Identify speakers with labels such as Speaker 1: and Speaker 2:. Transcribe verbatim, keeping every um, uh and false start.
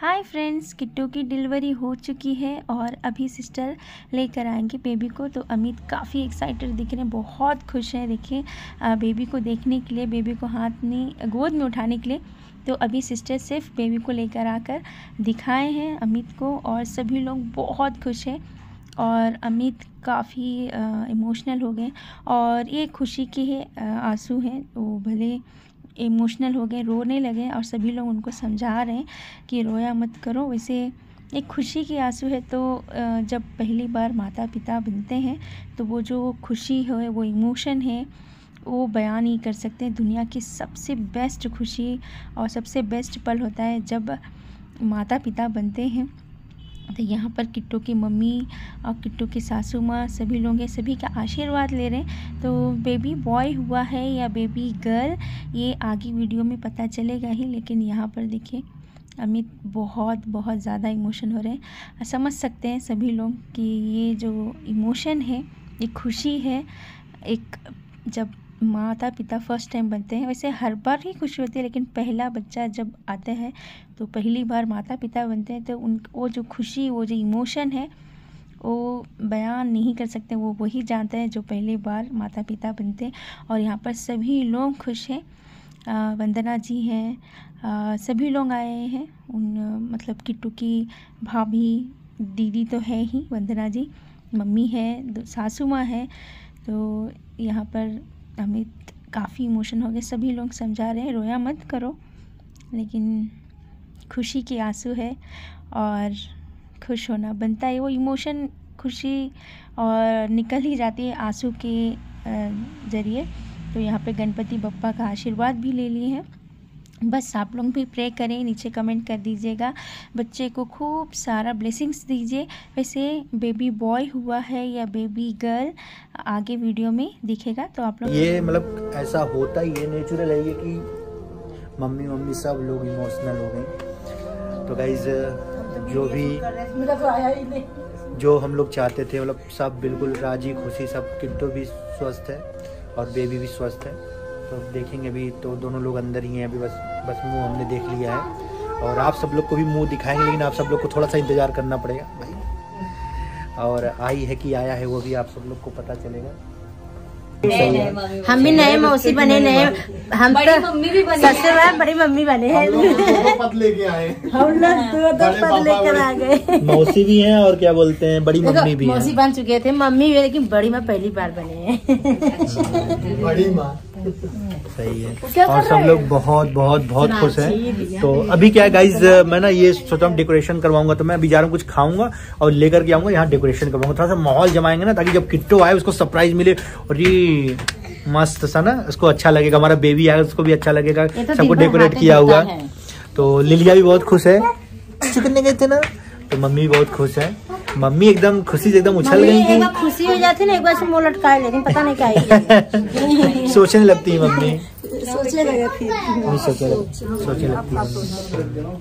Speaker 1: Hi friends, Kittu की delivery हो चुकी है और अभी सिस्टर लेकर आएंगे बेबी को। तो अमित काफ़ी एक्साइटेड दिख रहे हैं, बहुत खुश हैं। देखिए बेबी को देखने के लिए, बेबी को हाथ में गोद में उठाने के लिए। तो अभी सिस्टर सिर्फ बेबी को लेकर आकर दिखाए हैं अमित को और सभी लोग बहुत खुश हैं। और अमित काफ़ी इमोशनल हो गए और ये खुशी के ही आंसू हैं। वो भले इमोशनल हो गए, रोने लगे और सभी लोग उनको समझा रहे हैं कि रोया मत करो। वैसे एक खुशी के आंसू है। तो जब पहली बार माता पिता बनते हैं तो वो जो खुशी है, वो इमोशन है, वो बयान नहीं कर सकते। दुनिया की सबसे बेस्ट खुशी और सबसे बेस्ट पल होता है जब माता पिता बनते हैं। तो यहाँ पर किट्टू की मम्मी और किट्टू की सासू माँ सभी लोग हैं, सभी का आशीर्वाद ले रहे हैं। तो बेबी बॉय हुआ है या बेबी गर्ल, ये आगे वीडियो में पता चलेगा ही। लेकिन यहाँ पर देखिए अमित बहुत बहुत ज़्यादा इमोशन हो रहे हैं। समझ सकते हैं सभी लोग कि ये जो इमोशन है, ये खुशी है। एक जब माता पिता फर्स्ट टाइम बनते हैं, वैसे हर बार ही खुशी होती है, लेकिन पहला बच्चा जब आता है तो पहली बार माता पिता बनते हैं तो उन वो जो खुशी, वो जो इमोशन है, वो बयान नहीं कर सकते। वो वही जानते हैं जो पहली बार माता पिता बनते हैं। और यहाँ पर सभी लोग खुश हैं। वंदना जी हैं, सभी लोग आए हैं। उन मतलब किट्टू की भाभी दीदी तो है ही, वंदना जी, मम्मी है, सासू माँ है। तो यहाँ पर अमित काफ़ी इमोशन हो गए। सभी लोग समझा रहे हैं रोया मत करो, लेकिन खुशी के आंसू है और खुश होना बनता है। वो इमोशन, खुशी और निकल ही जाती है आंसू के ज़रिए। तो यहाँ पे गणपति बप्पा का आशीर्वाद भी ले लिए हैं। बस आप लोग भी प्रे करें, नीचे कमेंट कर दीजिएगा, बच्चे को खूब सारा ब्लेसिंग्स दीजिए। वैसे बेबी बॉय हुआ है या बेबी गर्ल आगे वीडियो में दिखेगा। तो आप लोग
Speaker 2: ये मतलब ऐसा होता ही है, नेचुरल है ये कि मम्मी मम्मी सब लोग इमोशनल हो गए। तो गाइज जो भी जो हम लोग चाहते थे, मतलब सब बिल्कुल राजी खुशी, सब किट्टू भी स्वस्थ है और बेबी भी स्वस्थ है। तो देखेंगे अभी, तो दोनों लोग अंदर ही हैं अभी। बस बस मुंह हमने देख लिया है और आप सब लोग को भी मुंह दिखाएंगे, लेकिन आप सब लोग को थोड़ा सा इंतज़ार करना पड़ेगा भाई। और आई है कि आया है वो भी आप सब लोग को पता चलेगा।
Speaker 3: हम भी नए मौसी बने, नए हम तो मम्मी भी बने, ससुर बड़ी मम्मी बने हैं।
Speaker 2: पद लेके आए
Speaker 3: हम लोग दो दो पद लेकर आ गए।
Speaker 2: मौसी भी हैं और क्या बोलते हैं, बड़ी मम्मी भी हैं।
Speaker 3: मौसी बन चुके थे, मम्मी भी, लेकिन बड़ी माँ पहली बार बने हैं।
Speaker 2: बड़ी माँ सही है। और सब लोग बहुत बहुत बहुत खुश हैं। तो अभी क्या है गाइज, मैं ना ये सोचा हूँ डेकोरेशन करवाऊंगा। तो मैं अभी जा रहा हूँ, कुछ खाऊंगा और लेकर के आऊंगा, यहाँ डेकोरेशन करवाऊंगा। थोड़ा सा माहौल जमाएंगे ना, ताकि जब किट्टू आए उसको सरप्राइज मिले और ये मस्त सा ना, उसको अच्छा लगेगा। हमारा बेबी आएगा उसको भी अच्छा लगेगा। सबको डेकोरेट किया हुआ। तो लिलिया भी बहुत खुश है। चिकन गए थे ना, तो मम्मी बहुत खुश है। मम्मी एकदम खुशी से एकदम उछल गई थी।
Speaker 3: खुशी हो जाती ना, एक बार से मुँह लटकाए, लेकिन पता नहीं क्या
Speaker 2: सोचने लगती है मम्मी,
Speaker 3: सोचने लगे,
Speaker 2: सोचने लगती है।